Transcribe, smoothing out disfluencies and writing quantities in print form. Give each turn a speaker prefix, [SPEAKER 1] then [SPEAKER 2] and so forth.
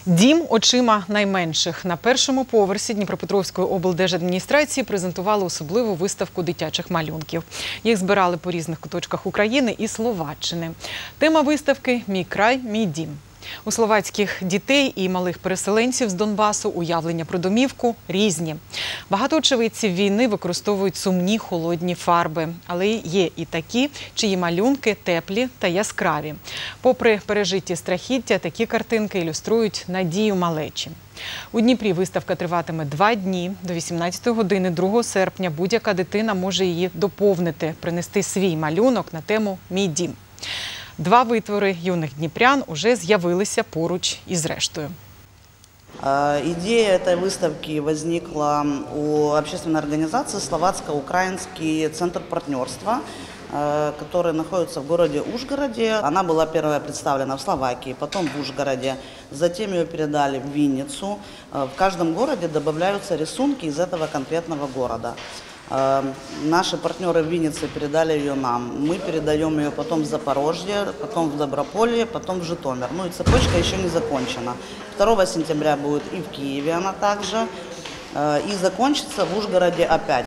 [SPEAKER 1] Дім очима найменших. На першому поверсі Дніпропетровської облдержадміністрації презентували особливу виставку дитячих малюнків. Їх збирали по різних куточках України і Словаччини. Тема виставки «Мій край, мій дім». У словацьких дітей і малих переселенців з Донбасу уявлення про домівку різні. Багато очевидців війни використовують сумні холодні фарби. Але є і такі, чиї малюнки теплі та яскраві. Попри пережиті страхіття, такі картинки ілюструють надію малечі. У Дніпрі виставка триватиме 2 дні. До 18 години 2 серпня будь-яка дитина може її доповнити, принести свій малюнок на тему «Мій дім». 2 витвори юних дніпрян уже з'явилися поруч із рештою.
[SPEAKER 2] Идея этой выставки возникла у общественной организации «Словацко-украинский центр партнерства», который находится в городе Ужгороде. Она была первая представлена в Словакии, потом в Ужгороде, затем ее передали в Винницу. В каждом городе добавляются рисунки из этого конкретного города. Наши партнеры в Виннице передали ее нам. Мы передаем ее потом в Запорожье, потом в Доброполье, потом в Житомир. Ну и цепочка еще не закончена. 2 сентября будет и в Киеве она также. И закончится в Ужгороде опять.